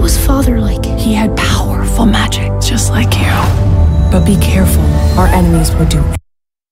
was Father like? He had powerful magic, just like you. But be careful, our enemies will do it.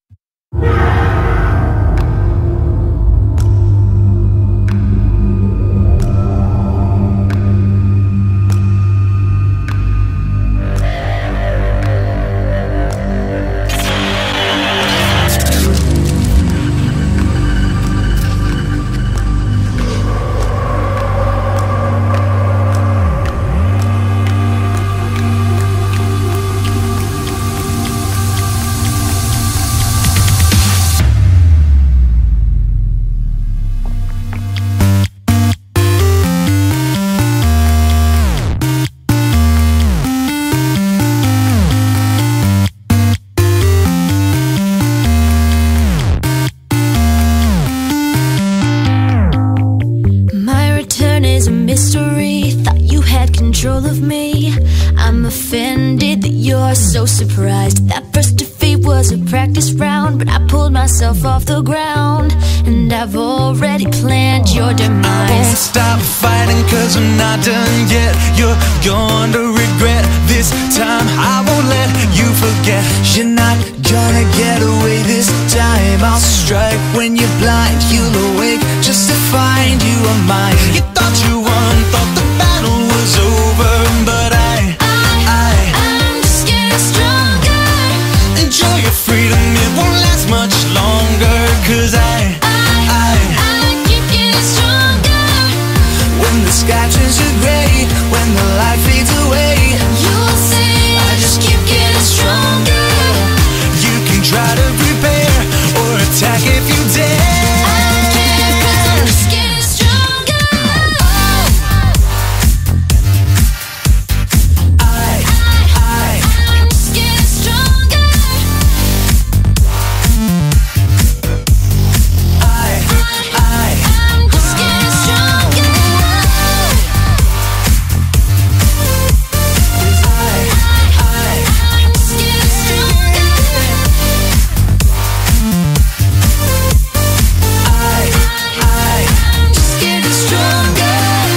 Mystery, thought you had control of me. I'm offended that you're so surprised. That first defeat was a practice round, but I pulled myself off the ground, and I've already planned your demise. I won't stop fighting cause I'm not done yet. You're going to regret this time. I won't let you forget. You're not gonna get away this time. I'll strike when you're blind. You'll awake just to find you are mine. You thought you won, thought the battle was over, but I'm just getting stronger. Enjoy your freedom, it won't last much longer. Cause I keep getting stronger. When the sky turns to gray, when the light fades away, you'll see I just keep getting stronger. You can try to prepare or attack if you dare. I'm just getting stronger. I'm just getting stronger. I'm just getting stronger. I'm just getting stronger. I'm just getting stronger.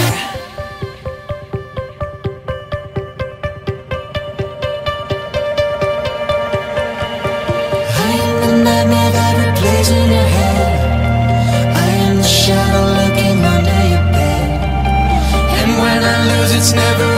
I am the nightmare that replays in your head. I am the shadow lurking under your bed. And when I lose, it's never